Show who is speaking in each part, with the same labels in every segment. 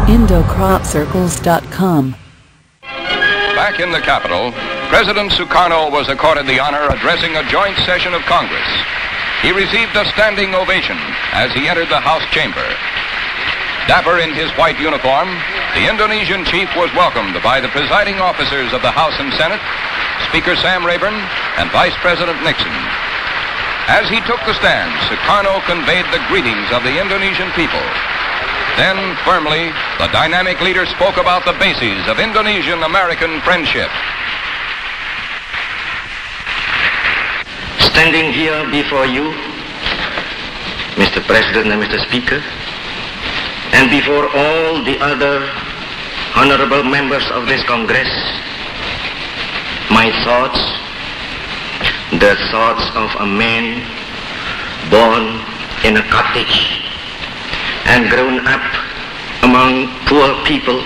Speaker 1: IndoCropCircles.com.
Speaker 2: Back in the Capitol, President Sukarno was accorded the honor addressing a joint session of Congress. He received a standing ovation as he entered the House chamber. Dapper in his white uniform, the Indonesian chief was welcomed by the presiding officers of the House and Senate, Speaker Sam Rayburn, and Vice President Nixon. As he took the stand, Sukarno conveyed the greetings of the Indonesian people. Then, firmly, the dynamic leader spoke about the bases of Indonesian-American friendship.
Speaker 3: Standing here before you, Mr. President and Mr. Speaker, and before all the other honorable members of this Congress, my thoughts, the thoughts of a man born in a cottage and grown up among poor people,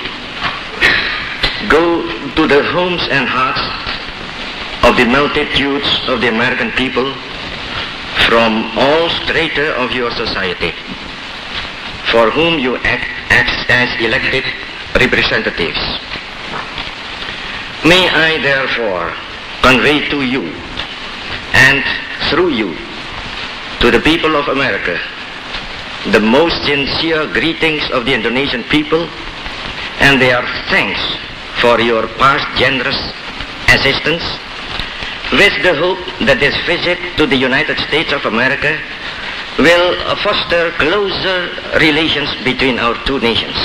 Speaker 3: go to the homes and hearts of the multitudes of the American people from all strata of your society, for whom you act as elected representatives. May I therefore convey to you and through you to the people of America the most sincere greetings of the Indonesian people and their thanks for your past generous assistance, with the hope that this visit to the United States of America will foster closer relations between our two nations.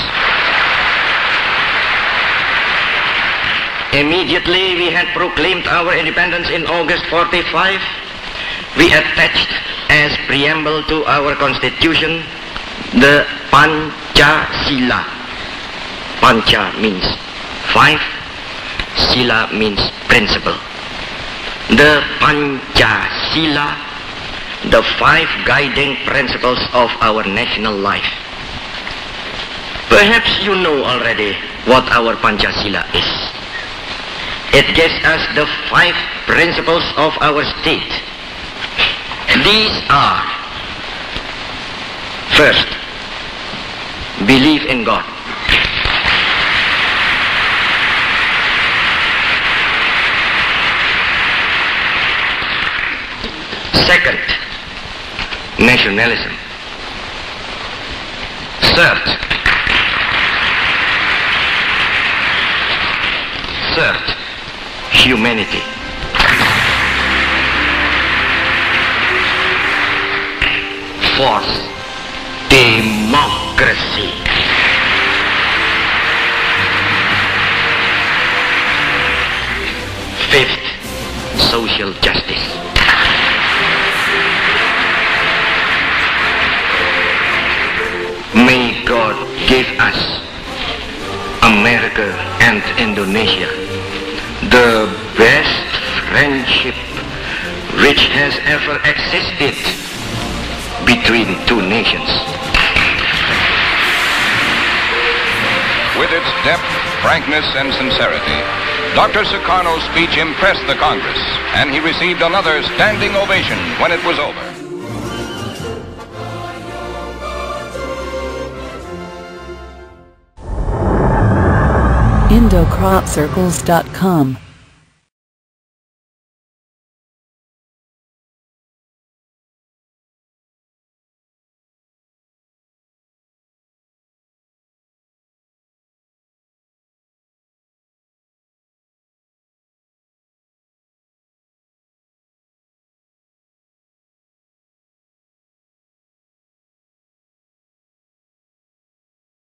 Speaker 3: Immediately we had proclaimed our independence in August 45, we attached as preamble to our constitution the Pancasila. Panca means five, Sila means principle. The Pancasila, the five guiding principles of our national life. Perhaps you know already what our Pancasila is. It gives us the five principles of our state. These are: first, believe in God. Second, nationalism. Third, humanity. Fourth, democracy. Fifth, social justice. May God give us, America and Indonesia, the best friendship which has ever existed between two nations.
Speaker 2: With its depth, frankness, and sincerity, Dr. Sukarno's speech impressed the Congress, and he received another standing ovation when it was over.
Speaker 1: IndoCropCircles.com